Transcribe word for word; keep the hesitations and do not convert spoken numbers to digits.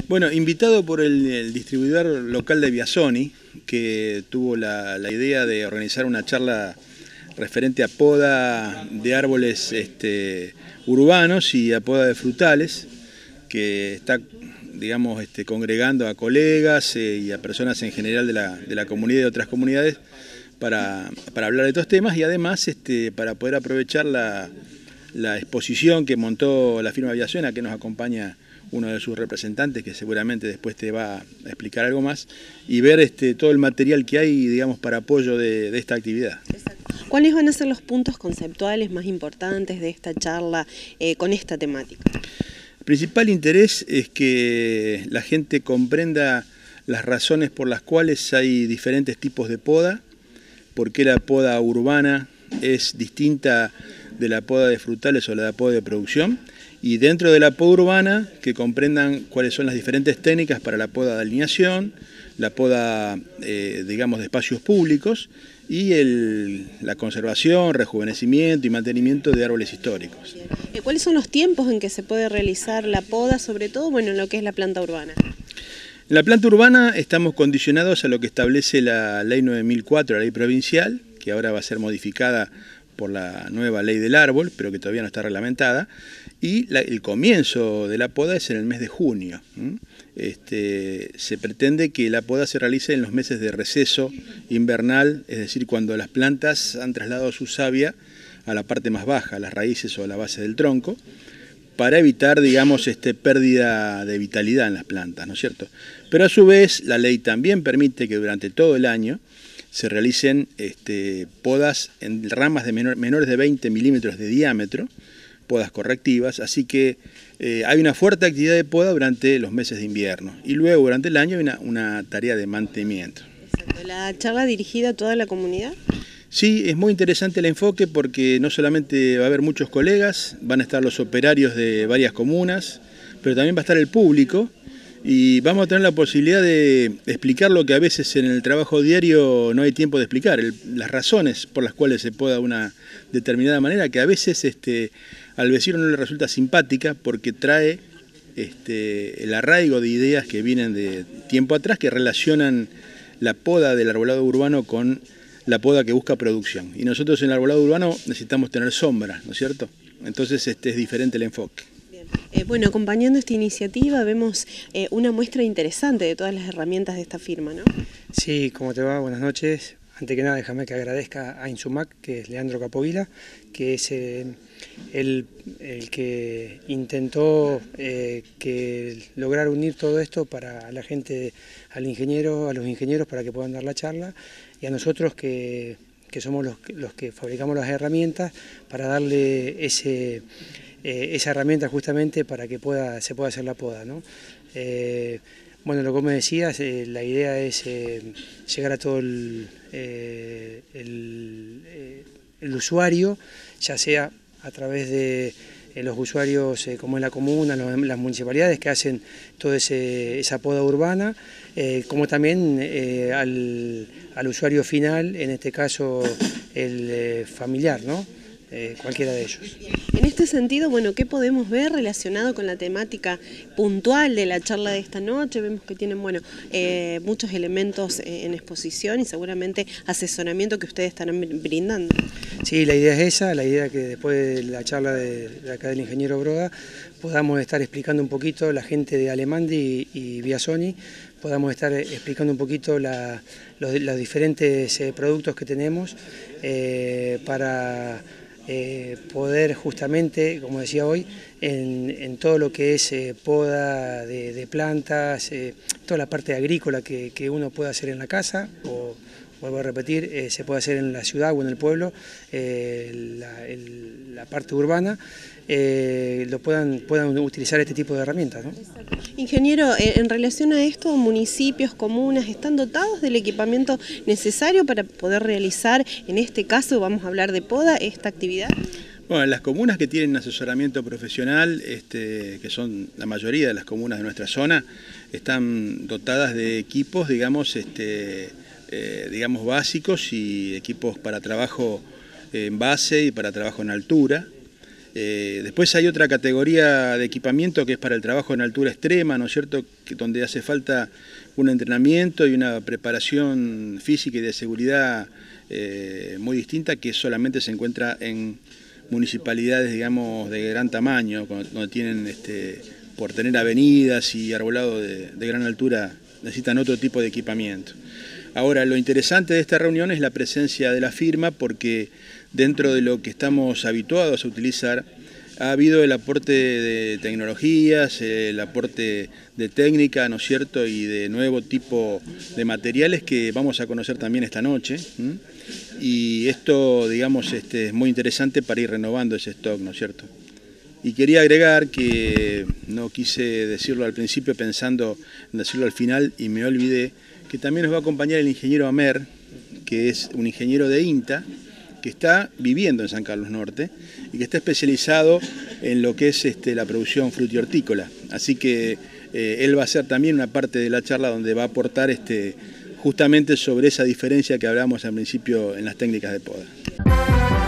Bueno, invitado por el, el distribuidor local de Biasoni, que tuvo la, la idea de organizar una charla referente a poda de árboles este, urbanos y a poda de frutales, que está, digamos, este, congregando a colegas eh, y a personas en general de la, de la comunidad y de otras comunidades para, para hablar de estos temas y además este, para poder aprovechar la, la exposición que montó la firma Biasoni, a que nos acompaña uno de sus representantes, que seguramente después te va a explicar algo más, y ver este, todo el material que hay, digamos, para apoyo de, de esta actividad. Exacto. ¿Cuáles van a ser los puntos conceptuales más importantes de esta charla eh, con esta temática? El principal interés es que la gente comprenda las razones por las cuales hay diferentes tipos de poda, por qué la poda urbana es distinta de la poda de frutales o la poda de producción, y dentro de la poda urbana que comprendan cuáles son las diferentes técnicas para la poda de alineación, la poda, eh, digamos, de espacios públicos y el, la conservación, rejuvenecimiento y mantenimiento de árboles históricos. ¿Cuáles son los tiempos en que se puede realizar la poda, sobre todo bueno, en lo que es la planta urbana? En la planta urbana estamos condicionados a lo que establece la ley nueve mil cuatro, la ley provincial, que ahora va a ser modificada por la nueva ley del árbol, pero que todavía no está reglamentada, y la, el comienzo de la poda es en el mes de junio. Este, se pretende que la poda se realice en los meses de receso invernal, es decir, cuando las plantas han trasladado su savia a la parte más baja, a las raíces o a la base del tronco, para evitar, digamos, este, pérdida de vitalidad en las plantas, ¿no es cierto? Pero a su vez, la ley también permite que durante todo el año se realicen este, podas en ramas de menor, menores de veinte milímetros de diámetro, podas correctivas, así que eh, hay una fuerte actividad de poda durante los meses de invierno y luego durante el año hay una, una tarea de mantenimiento. Exacto. ¿La charla dirigida a toda la comunidad? Sí, es muy interesante el enfoque porque no solamente va a haber muchos colegas, van a estar los operarios de varias comunas, pero también va a estar el público y vamos a tener la posibilidad de explicar lo que a veces en el trabajo diario no hay tiempo de explicar, el, las razones por las cuales se poda de una determinada manera, que a veces este, al vecino no le resulta simpática porque trae este, el arraigo de ideas que vienen de tiempo atrás que relacionan la poda del arbolado urbano con la poda que busca producción. Y nosotros en el arbolado urbano necesitamos tener sombra, ¿no es cierto? Entonces este, es diferente el enfoque. Eh, bueno, acompañando esta iniciativa vemos eh, una muestra interesante de todas las herramientas de esta firma, ¿no? Sí, ¿cómo te va? Buenas noches. Antes que nada, déjame que agradezca a Insumac, que es Leandro Capovila, que es eh, el, el que intentó eh, que lograr unir todo esto para la gente, al ingeniero, a los ingenieros para que puedan dar la charla, y a nosotros que, que somos los, los que fabricamos las herramientas para darle ese... Eh, esa herramienta justamente para que pueda, se pueda hacer la poda, ¿no? Eh, bueno, lo que me decías, eh, la idea es eh, llegar a todo el, eh, el, eh, el usuario, ya sea a través de eh, los usuarios eh, como en la comuna, los, las municipalidades que hacen toda esa poda urbana, eh, como también eh, al, al usuario final, en este caso el eh, familiar, ¿no? Eh, cualquiera de ellos. En este sentido, bueno, ¿qué podemos ver relacionado con la temática puntual de la charla de esta noche? Vemos que tienen, bueno, eh, muchos elementos en exposición y seguramente asesoramiento que ustedes estarán brindando. Sí, la idea es esa, la idea es que después de la charla de, de acá del ingeniero Broda podamos estar explicando un poquito, la gente de Alemandi y, y Biasoni, podamos estar explicando un poquito la, los, los diferentes eh, productos que tenemos eh, para... Eh, poder justamente, como decía hoy, en, en todo lo que es eh, poda de, de plantas, eh, toda la parte agrícola que, que uno puede hacer en la casa, o vuelvo a repetir, eh, se puede hacer en la ciudad o en el pueblo, eh, la, el, la parte urbana, eh, lo puedan, puedan utilizar este tipo de herramientas, ¿no? Ingeniero, eh, en relación a esto, municipios, comunas, ¿están dotados del equipamiento necesario para poder realizar, en este caso vamos a hablar de poda, esta actividad? Bueno, las comunas que tienen asesoramiento profesional, este, que son la mayoría de las comunas de nuestra zona, están dotadas de equipos, digamos, este, eh, digamos básicos y equipos para trabajo en base y para trabajo en altura. Eh, después hay otra categoría de equipamiento que es para el trabajo en altura extrema, ¿no es cierto?, que, donde hace falta un entrenamiento y una preparación física y de seguridad eh, muy distinta, que solamente se encuentra en municipalidades, digamos, de gran tamaño, donde tienen, este, por tener avenidas y arbolado de, de gran altura, necesitan otro tipo de equipamiento. Ahora, lo interesante de esta reunión es la presencia de la firma, porque dentro de lo que estamos habituados a utilizar, ha habido el aporte de tecnologías, el aporte de técnica, ¿no es cierto?, y de nuevo tipo de materiales que vamos a conocer también esta noche. ¿Mm? Y esto, digamos, este, es muy interesante para ir renovando ese stock, ¿no es cierto? Y quería agregar que no quise decirlo al principio pensando en decirlo al final y me olvidé, que también nos va a acompañar el ingeniero Amer, que es un ingeniero de INTA, que está viviendo en San Carlos Norte y que está especializado en lo que es este, la producción frutihortícola. Así que eh, él va a ser también una parte de la charla donde va a aportar este, justamente sobre esa diferencia que hablábamos al principio en las técnicas de poda.